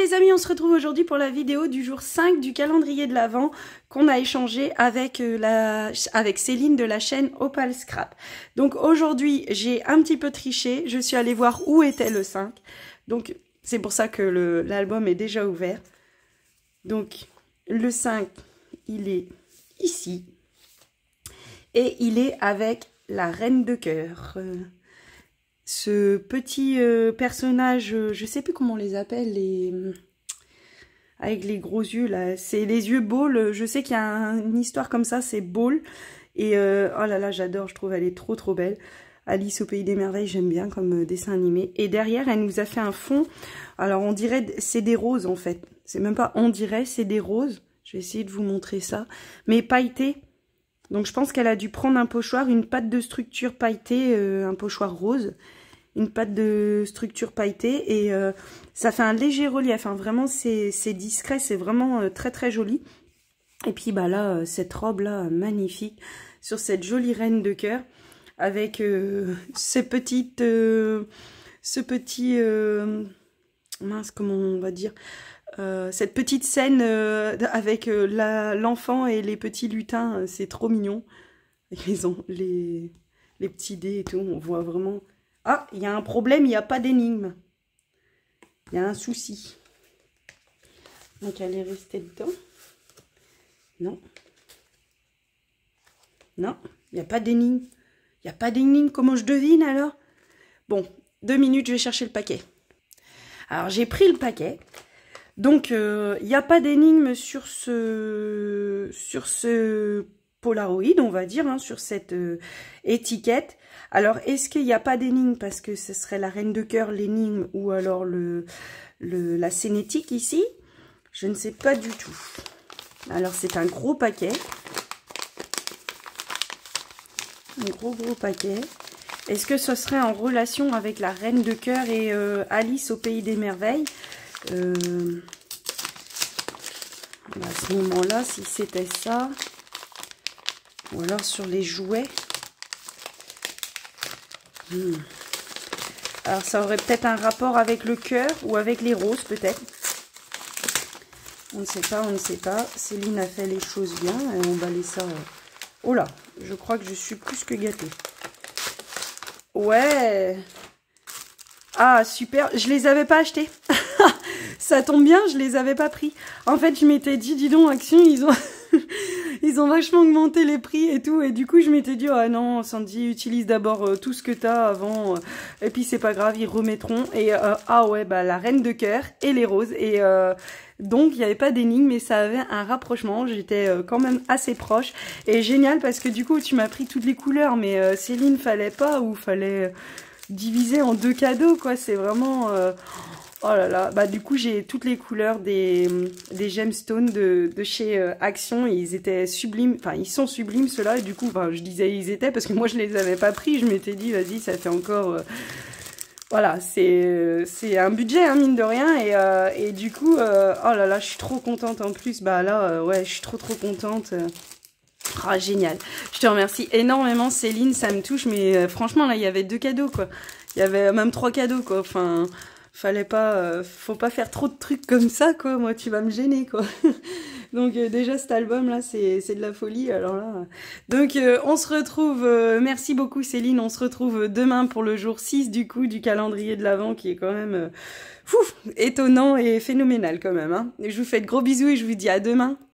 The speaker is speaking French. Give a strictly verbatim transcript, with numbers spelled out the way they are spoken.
les amis, on se retrouve aujourd'hui pour la vidéo du jour cinq du calendrier de l'Avent qu'on a échangé avec, euh, la, avec Céline de la chaîne Opal Scrap. Donc aujourd'hui, j'ai un petit peu triché, je suis allée voir où était le cinq. Donc c'est pour ça que l'album est déjà ouvert. Donc le cinq, il est ici. Et il est avec la Reine de Cœur. Euh, ce petit euh, personnage, euh, je sais plus comment on les appelle, les avec les gros yeux là, c'est les yeux Ball. Je sais qu'il y a un, une histoire comme ça, c'est Ball. Et euh, oh là là, j'adore, je trouve elle est trop trop belle. Alice au Pays des Merveilles, j'aime bien comme euh, dessin animé. Et derrière, elle nous a fait un fond. Alors on dirait, c'est des roses en fait. C'est même pas on dirait, c'est des roses. Je vais essayer de vous montrer ça. Mais pailleté. Donc je pense qu'elle a dû prendre un pochoir, une pâte de structure pailletée, euh, un pochoir rose. Une pâte de structure pailletée et euh, ça fait un léger relief, hein. Vraiment c'est discret, c'est vraiment euh, très très joli. Et puis bah là, euh, cette robe là, magnifique, sur cette jolie reine de cœur, avec euh, ces petites, euh, ce petit, euh, mince comment on va dire, euh, cette petite scène euh, avec euh, l'enfant et les petits lutins, c'est trop mignon. Ils ont les, les petits dés et tout, on voit vraiment... Ah, il y a un problème, il n'y a pas d'énigme. Il y a un souci. Donc, elle est restée dedans. Non. Non, il n'y a pas d'énigme. Il n'y a pas d'énigme. Comment je devine, alors? Bon, deux minutes, je vais chercher le paquet. Alors, j'ai pris le paquet. Donc, euh, il n'y a pas d'énigme sur ce... sur ce... Polaroid, on va dire, hein, sur cette euh, étiquette. Alors, est-ce qu'il n'y a pas d'énigme parce que ce serait la Reine de Cœur, l'énigme, ou alors le, le, la cinétique ici? Je ne sais pas du tout. Alors, c'est un gros paquet. Un gros, gros paquet. Est-ce que ce serait en relation avec la Reine de Cœur et euh, Alice au Pays des Merveilles? euh, À ce moment-là, si c'était ça... Ou alors sur les jouets. Hmm. Alors ça aurait peut-être un rapport avec le cœur ou avec les roses peut-être. On ne sait pas, on ne sait pas. Céline a fait les choses bien et on va laisser ça. Oh là, je crois que je suis plus que gâtée. Ouais. Ah super, je les avais pas achetés. Ça tombe bien, je les avais pas pris. En fait, je m'étais dit, dis donc, Action, ils ont... Ils ont vachement augmenté les prix et tout. Et du coup, je m'étais dit, ah non, Sandy, utilise d'abord euh, tout ce que t'as avant. Euh, et puis, c'est pas grave, ils remettront. Et euh, ah ouais, bah la Reine de Cœur et les roses. Et euh, donc, il n'y avait pas d'énigme, mais ça avait un rapprochement. J'étais euh, quand même assez proche. Et génial parce que du coup, tu m'as pris toutes les couleurs. Mais euh, Céline, fallait pas ou fallait diviser en deux cadeaux, quoi. C'est vraiment... Euh, oh là là, bah du coup j'ai toutes les couleurs des, des gemstones de, de chez euh, Action, et ils étaient sublimes, enfin ils sont sublimes ceux-là, et du coup, enfin je disais ils étaient parce que moi je les avais pas pris, je m'étais dit vas-y ça fait encore, euh, voilà, c'est c'est un budget hein, mine de rien, et, euh, et du coup, euh, oh là là je suis trop contente en plus, bah là euh, ouais je suis trop trop contente. Ah, génial, je te remercie énormément Céline, ça me touche, mais euh, franchement là il y avait deux cadeaux quoi, il y avait même trois cadeaux quoi, enfin... Fallait pas, euh, faut pas faire trop de trucs comme ça, quoi. Moi, tu vas me gêner, quoi. Donc, euh, déjà, cet album-là, c'est de la folie. Alors là, donc, euh, on se retrouve, euh, merci beaucoup, Céline. On se retrouve demain pour le jour six, du coup, du calendrier de l'Avent, qui est quand même, euh, fou, étonnant et phénoménal, quand même, hein. Et je vous fais de gros bisous et je vous dis à demain.